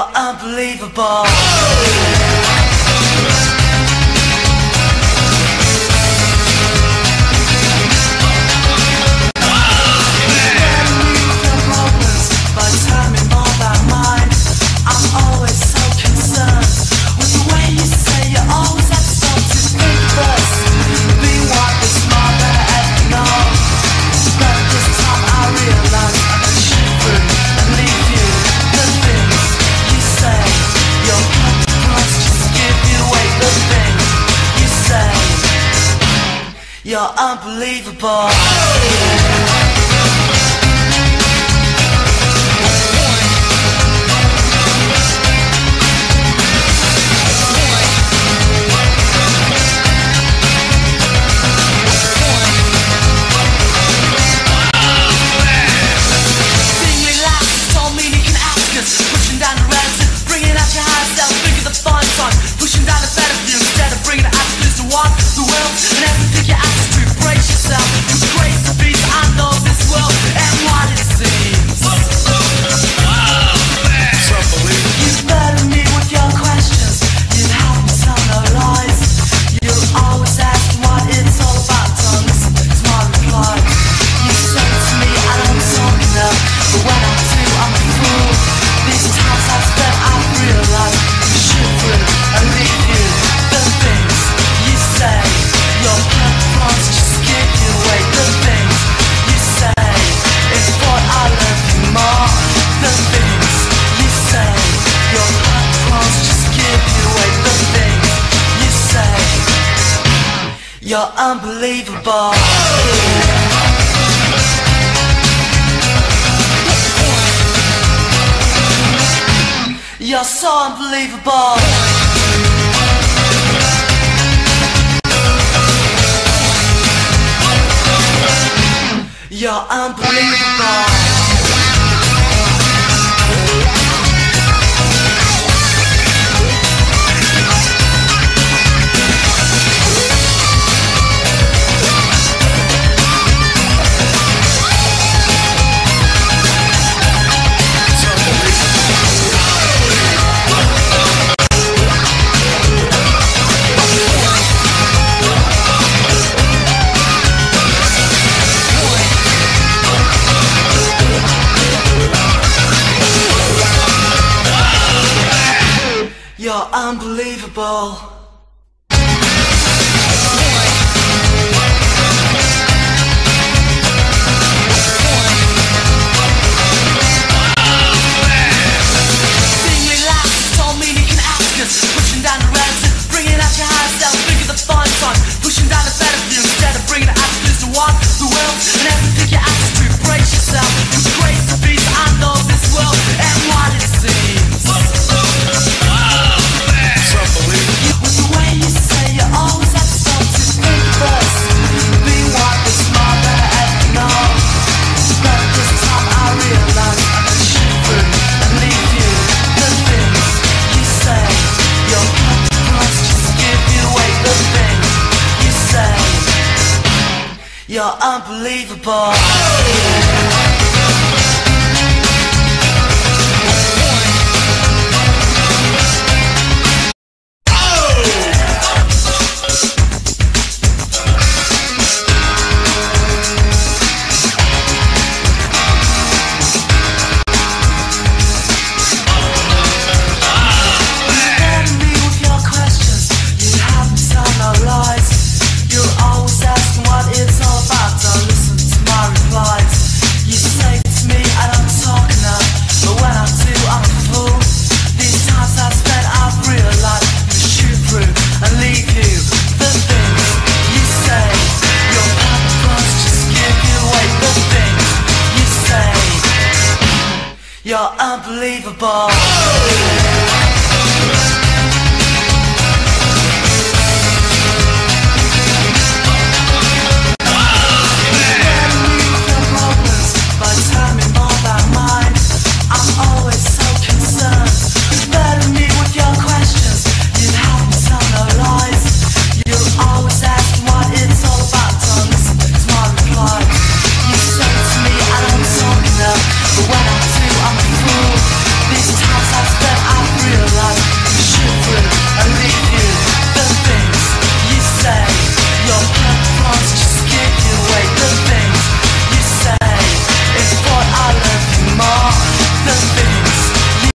You're unbelievable. You're unbelievable. Pushing down the relative, bringing out your higher self, think of the fun time, pushing down the better view instead of bringing it out to what the world and everything you ask to brace yourself. It's crazy to be, I know this world and what it seems. You burden me with your questions, you help me tell no lies. You'll always ask what it's all about, don't listen to my replies. You say to me I don't talk enough, but when I do I'm a fool. These times I've spent I've realized you shoot through and leave you the things you say. Your platforms just give you away the things you say. It's what I love you more. The things you say. Your platforms just give you away the things you say. You're unbelievable. You're so unbelievable. You're unbelievable. You're unbelievable. Seemingly lax, don't mean you can ask us. Pushing down the relative, bringing out your higher self, think of the fun time, pushing down the better view instead of bringing it out to what the world and everything you ask to brace yourself. It's crazy to be, I know this world and what it seems. With the way you say you always have to stop to think first. Be what the smart that I ever know. But this time I realize I'm gonna shoot through and leave you the things you say. Your platforms just give you away the things you say. You're unbelievable. You're unbelievable.